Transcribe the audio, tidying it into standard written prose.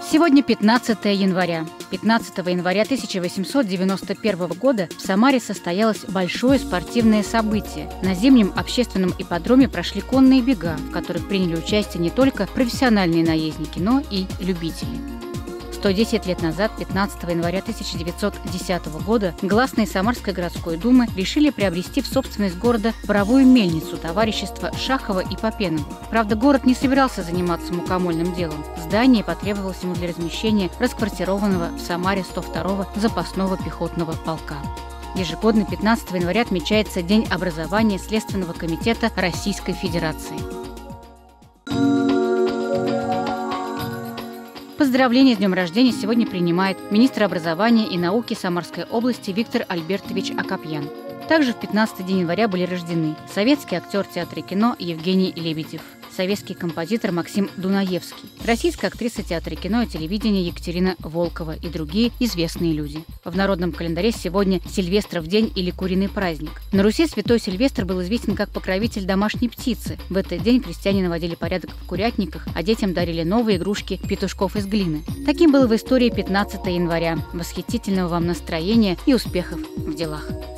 Сегодня 15 января. 15 января 1891 года в Самаре состоялось большое спортивное событие. На зимнем общественном ипподроме прошли конные бега, в которых приняли участие не только профессиональные наездники, но и любители. 110 лет назад, 15 января 1910 года, гласные Самарской городской думы решили приобрести в собственность города паровую мельницу товарищества Шахова и Попенова. Правда, город не собирался заниматься мукомольным делом. Здание потребовалось ему для размещения расквартированного в Самаре 102-го запасного пехотного полка. Ежегодно 15 января отмечается День образования Следственного комитета Российской Федерации. Поздравления с днем рождения сегодня принимает министр образования и науки Самарской области Виктор Альбертович Акопьян. Также в 15 день января были рождены советский актер театра и кино Евгений Лебедев, советский композитор Максим Дунаевский, российская актриса театра и кино и телевидения Екатерина Волкова и другие известные люди. В народном календаре сегодня Сильвестров день или куриный праздник. На Руси святой Сильвестр был известен как покровитель домашней птицы. В этот день крестьяне наводили порядок в курятниках, а детям дарили новые игрушки петушков из глины. Таким было в истории 15 января. Восхитительного вам настроения и успехов в делах!